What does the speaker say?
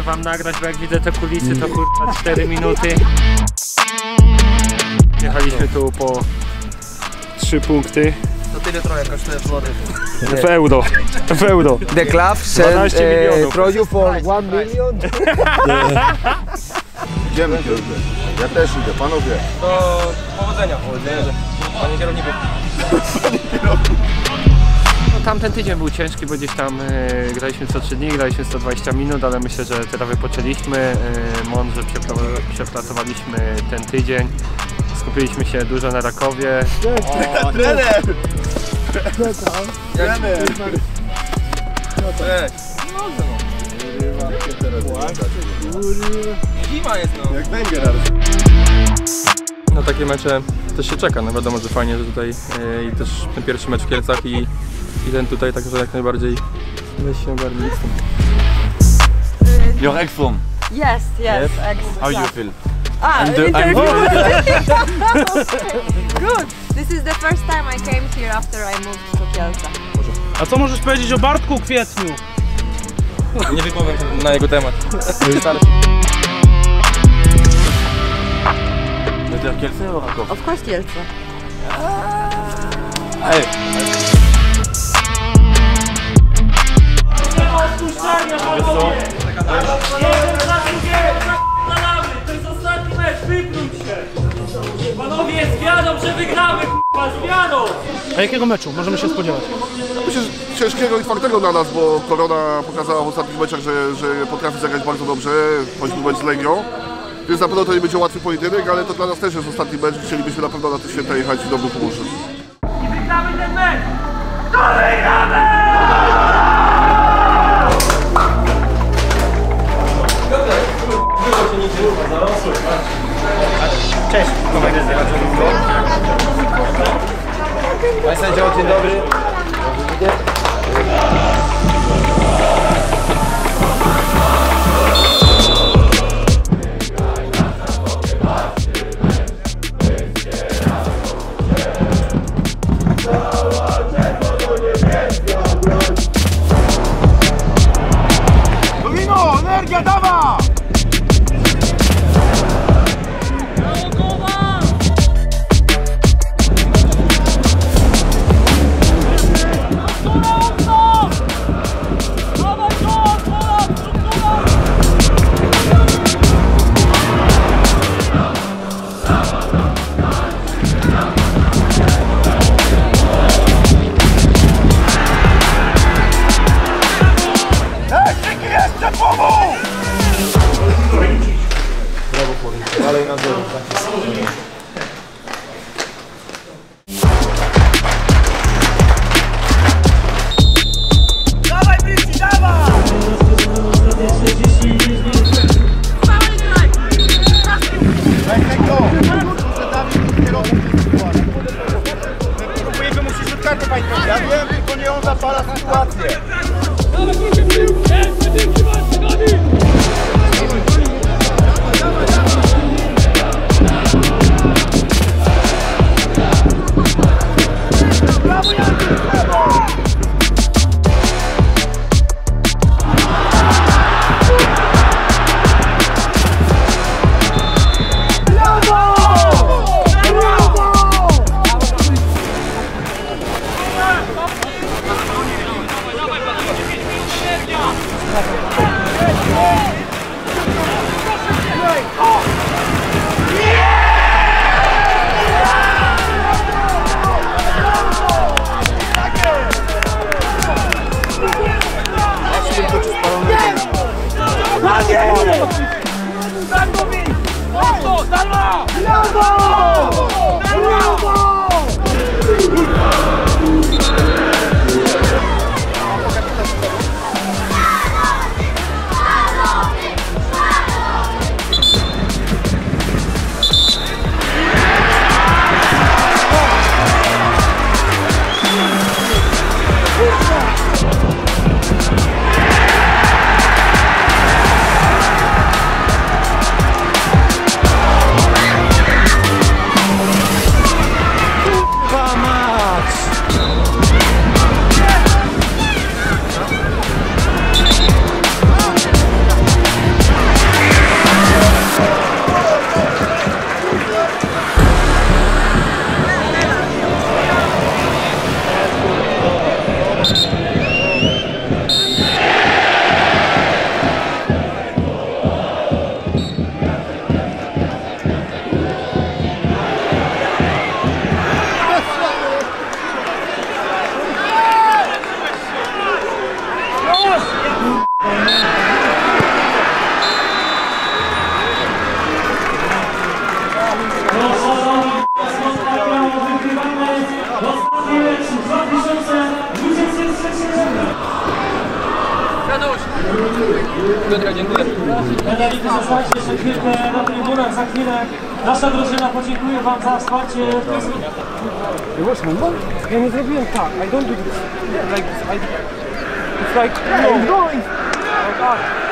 wam nagrać, bo jak widzę te kulisy, to kurwa 4 minuty. Jechaliśmy tu po 3 punkty. To tyle trochę kosztuje flory. W euro. The club sent produce for 1 million. Idziemy, ja też idę, panowie. To powodzenia. Panie kierowniku. No, tamten tydzień był ciężki, bo gdzieś tam graliśmy co 3 dni, graliśmy 120 minut, ale myślę, że teraz wypoczęliśmy, mądrze przepracowaliśmy ten tydzień. Skupiliśmy się dużo na Rakowie. Trener! Trener! Zima jest no. Jak Węgier. Na takie mecze też się czeka, no wiadomo, że fajnie, że tutaj i też ten pierwszy mecz w Kielcach i ten tutaj, także jak najbardziej weź się bardziej z tym. You're ex-from? Yes, ex. How you feel? Interview! Good! This is the first time I came here after I moved to Kielce. A co możesz powiedzieć o Bartku Kwietniu? Nie wypowiem na jego temat. To jest Kielce or Raków? Of course Kielce. Ej! To jest ostatni mecz, wypróć się! Panowie, zwiadą, że wygramy, k***a, zwiadą! A jakiego meczu możemy się spodziewać? Myślę, że ciężkiego i twardego dla nas, bo Korona pokazała w ostatnich meczach, że potrafi zagrać bardzo dobrze, choćby mecz z Legią. Więc na pewno to nie będzie łatwy pojedynek, ale to dla nas też jest ostatni mecz. Chcielibyśmy na pewno na te święta jechać w dobrym humorze. I wygramy ten mecz! To wygramy! Cześć. Panie sędzio, dzień dobry. Domino, energia, dawa! Ja wiem, tylko nie on zapala sytuację. Piotrek, dziękuję. Medality zostańcie jeszcze chwilkę na trybunach, za chwilę nasza drużyna podziękuje wam za wsparcie. Ja nie zrobiłem tak, I don't do this. Like this. It's like, no.